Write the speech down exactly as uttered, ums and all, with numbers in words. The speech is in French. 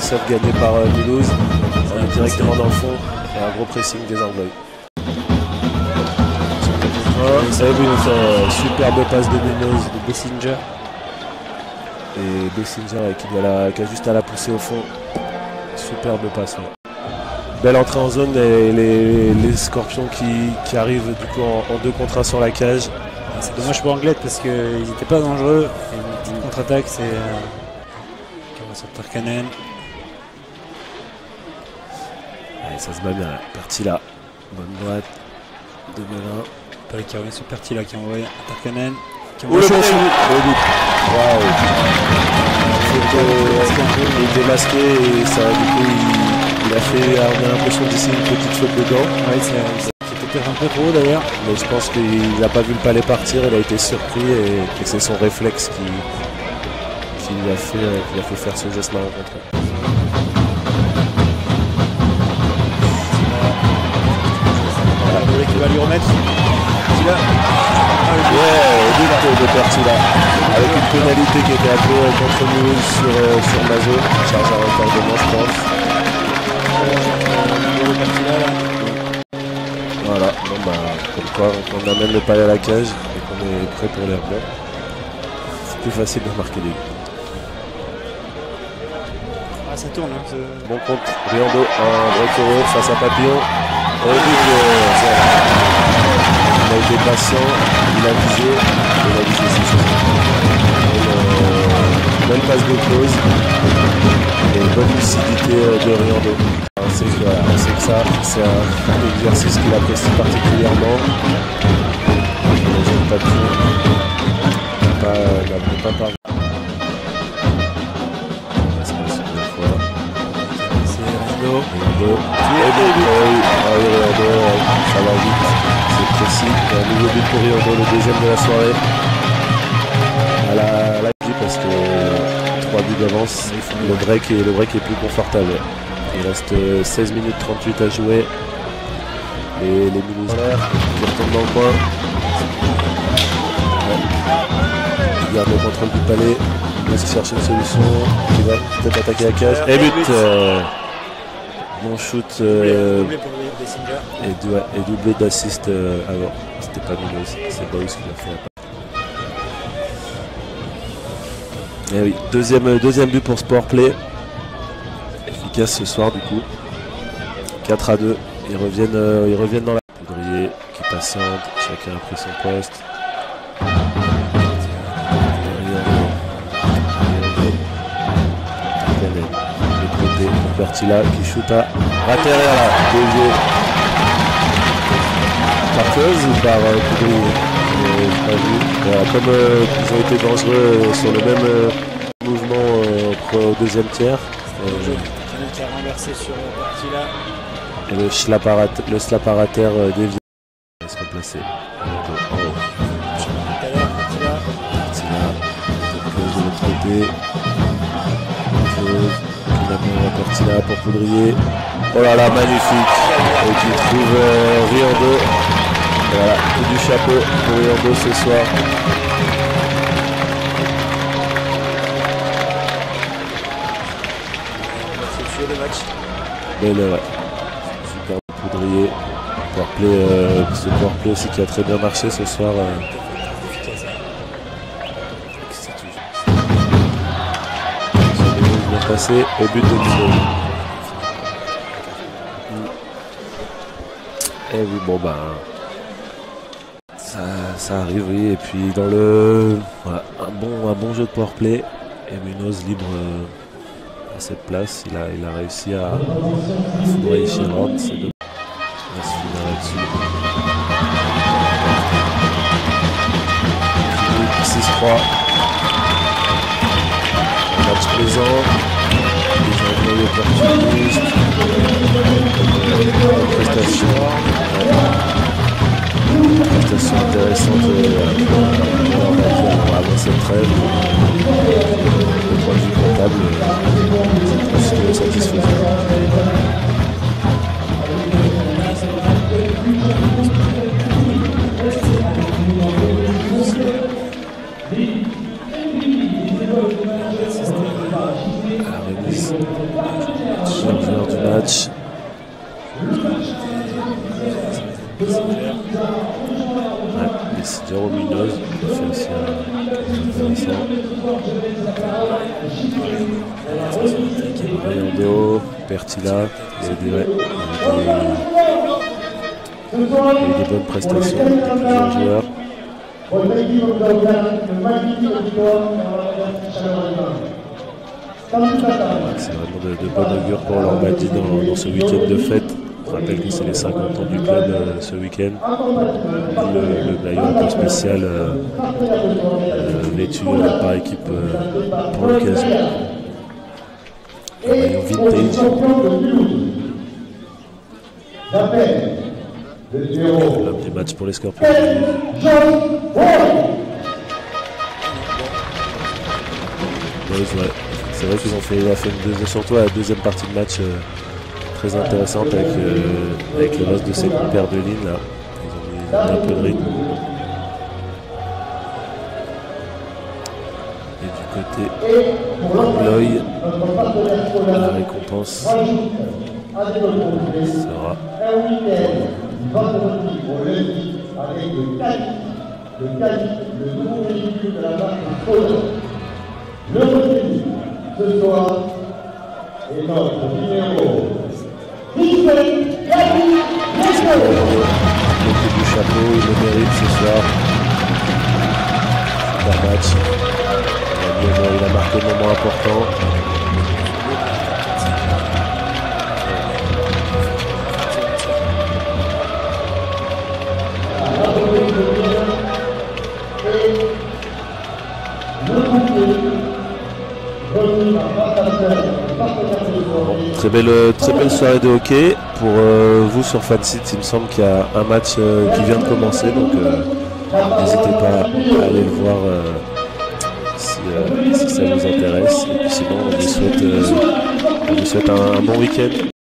face-off gagné par euh, Mulhouse. On est directement dans le fond et un gros pressing des Anglais. Oh, et oui, une superbe passe de Mulhouse, de Bessinger. Et Bessinger qui, doit la, qui a juste à la pousser au fond. Superbe passe. Ouais. Belle entrée en zone et les, les Scorpions qui, qui arrivent du coup en, en deux contre un sur la cage. C'est dommage pour Anglet parce qu'ils n'étaient pas dangereux. Et une contre-attaque, c'est euh, qui va sur Tarkanen. Allez, ça se bat bien là. Parti là. Bonne droite. deux Melun. Pas le qui revient sur Perti là qui envoie Tarkanen. Qui envoie le but. Waouh. Il était masqué et ça du coup il, il a fait, on a l'impression d'ici une petite faute dedans. Ouais, c'était peut-être un peu trop d'ailleurs. Mais je pense qu'il n'a pas vu le palais partir, il a été surpris et, et c'est son réflexe qui, qui, lui a fait, qui lui a fait faire ce geste malencontreux. Voilà. Il va lui remettre. Là. Ouais, au but de Perti là, avec une pénalité qui était un peu contre nous sur, euh, sur Mazo, charge à retardement je pense. Voilà, bon bah, comme quoi on amène le palais à la cage et qu'on est prêt pour les rebonds. C'est plus facile de marquer des buts. Ah ça tourne hein. Bon compte, Riando, un break heureux face à Papillon. Au but de... Il a été patient, il a visé, il a visé ses choses. Une bonne passe de close et une bonne lucidité de Riando. On sait que, voilà, on sait que ça, c'est un, un exercice qu'il apprécie particulièrement. Les jeunes papillons n'ont pas, pas parlé. C'est possible une fois. C'est Riando. Riando. Et donc, ah oui, Riando, ça va vite. C'est précis, un nouveau but pour Riando, le deuxième de la soirée. À la, à la vie parce que trois buts d'avance, le break, est, le break est plus confortable. Il reste seize minutes trente-huit à jouer. Et les Mulhousiens qui retournent dans le coin. Ouais. Il garde le contrôle du palais. Il va se chercher une solution. Il va peut-être attaquer la cage. Et but euh, Bon shoot. Euh, Et, ouais, et doublé d'assist euh, avant. C'était pas Mulhouse, c'est Baus qui l'a fait. Et oui, deuxième, deuxième but pour Sportplay. Efficace ce soir du coup. quatre à deux. Ils reviennent, euh, ils reviennent dans la Poudrier qui patiente, chacun a pris son poste. Le côté, Bertilla qui shoot à Raterre là, dévié. Par Close ou par euh, Poudrier, euh, pas vu. Voilà, comme euh, ils ont été dangereux euh, sur le même euh, mouvement euh, au deuxième tiers. Euh, qui a renversé sur Bertilla. Et le slaparater, le slaparater euh, dévié. Il va se replacer. Oh. Bertilla, Close de l'autre côté. Close, finalement Bertilla pour Poudrier. Oh là là, magnifique. Et qui trouve euh, Riando. Voilà, tout du chapeau pour Riando ce soir. C'est le match. Belle, ouais. Super Poudrier. Powerplay, euh, ce powerplay aussi qui a très bien marché ce soir. Euh. Bien passé au but de Mulhouse. Et oui, bon ben. Ça, ça arrive, oui. Et puis dans le. Voilà, un, bon, un bon jeu de powerplay. Et Mulhouse libre euh, à cette place. Il a, il a réussi à, à foudroyer Chirand. C'est de... On va se finir là-dessus. six trois. Match plaisant. Des journées opportunistes. Prestation. Prestation intéressante. On va dire avant cette trêve. Le point de vue comptable, c'est plus que satisfaisant. À la remise. intéressant. Rayando, Pertila, il y a des, ouais, il y a des, il y a eu des bonnes prestations de plusieurs joueurs. C'est vraiment de, de bonne augure pour leur bâti dans, dans ce week-end de fête. Je rappelle que c'est les cinquante ans du club euh, ce week-end. Le, le maillot un peu spécial euh, euh, vêtu euh, par équipe euh, pour l'occasion. Un maillot vintage. L'homme du match pour les Scorpions. Ouais. C'est vrai qu'ils ont fait, il a fait une deuxième, surtout à la deuxième partie de match euh, très intéressante avec, euh, avec le reste de ses compères de ligne là. Ils ont mis un peu de rythme. Et du côté Angloy, la récompense sera le retenu ce soir est notre numéro dix-sept, Gabi Leco. Le coup du chapeau, il le mérite ce soir. Super match. Il a marqué un moment important. Très belle, très belle soirée de hockey pour euh, vous sur Fansite. Il me semble qu'il y a un match euh, qui vient de commencer, donc euh, n'hésitez pas à aller le voir euh, si, euh, si ça vous intéresse. Et puis sinon, on vous souhaite, euh, on vous souhaite un, un bon week-end.